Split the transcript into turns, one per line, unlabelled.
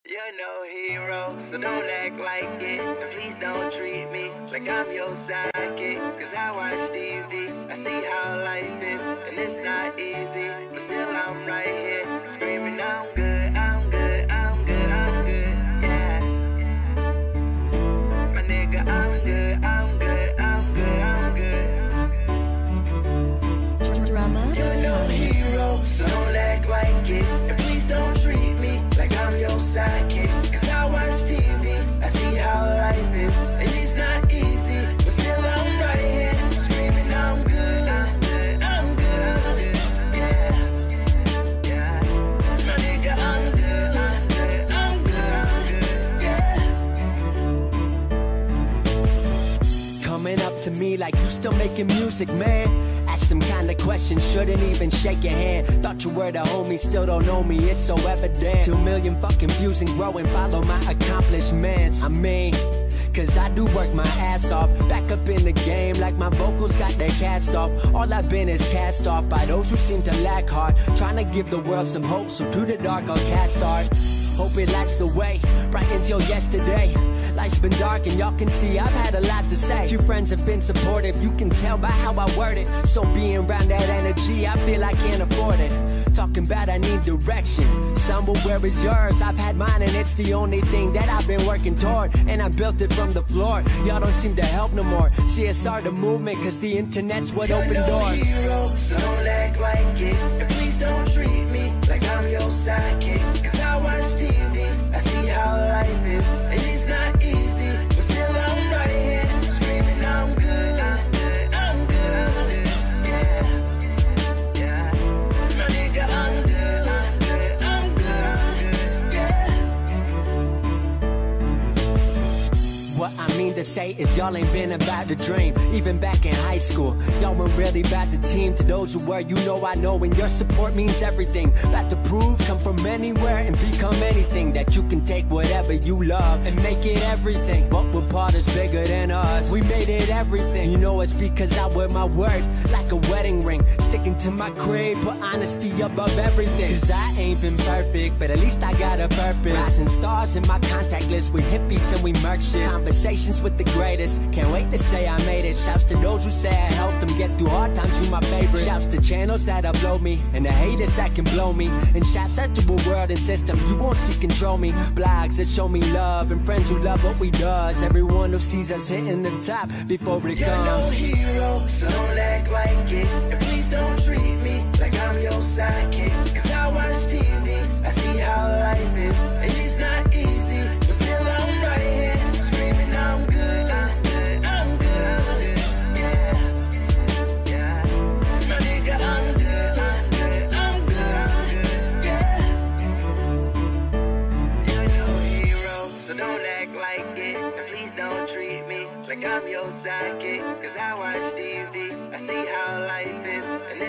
You're no hero, so don't act like it. And please don't treat me like I'm your sidekick. Cause I watch TV, I see how life is, and it's not easy. But still I'm right here, screaming I'm good, I'm good, I'm good, I'm good, yeah. My nigga, I'm good, I'm good, I'm good, I'm good.
Drama.
You're no hero, so don't act like it. And please don't treat me like I'm your sidekick. Cause I watch TV, I see how life is, and it's not easy. But still I'm right here, screaming I'm good, I'm good, yeah. My nigga, I'm good, I'm good, yeah.
Coming up to me like you still making music, man. Ask them kind of questions, shouldn't even shake your hand. Thought you were the homie, still don't know me, it's so evident. 2 million fucking views and growing, follow my accomplishments. I mean, cause I do work my ass off. Back up in the game like my vocals got their cast off. All I've been is cast off by those who seem to lack heart. Trying to give the world some hope, so to the dark I'll cast art. Hope it lights the way, brightens your yesterday. Life's been dark and y'all can see I've had a lot to say. Few friends have been supportive, you can tell by how I word it. So being around that energy, I feel I can't afford it. Talking about I need direction, somewhere where is yours? I've had mine and it's the only thing that I've been working toward. And I built it from the floor, y'all don't seem to help no more. CSR the movement, cause the internet's what opened doors.
You're no hero, so don't act like it. And please don't treat me like I'm your sidekick. Cause I watch TV, I see how life is, and it's not easy. But still I'm right here, screaming I'm good, I'm good, yeah. My nigga, I'm good, I'm good, yeah.
What I mean to say is y'all ain't been about the dream. Even back in high school, y'all weren't really about the team. To those who were, you know I know, and your support means everything. About to prove, come from anywhere and become anything. That you can take whatever you love and make it everything. But we're part is bigger than us, we made it everything. You know it's because I wear my word like a wedding ring. Sticking to my creed, put honesty above everything. Cause I ain't been perfect, but at least I got a purpose. Rising stars in my contact list with hippies and we merch shit. Conversations with the greatest, can't wait to say I made it. Shouts to those who say I helped them get through hard times, you my favorite. Shouts to channels that upload me, and the haters that can blow me. And shouts out to a world and system you won't see control me. Blogs that show me love, and friends who love what we does. Everyone who sees us hitting the top before it
You're no
comes.
hero, so don't act like it. And please don't treat me like I'm your sidekick. Cause I watch TV, I see how life is, and it's not easy. But still I'm right here, screaming I'm good, I'm good, yeah. My nigga, I'm good, I'm good, yeah. You're no hero, so don't act like it. And please don't treat me like I'm your sidekick. Cause I watch TV, I see how life is, and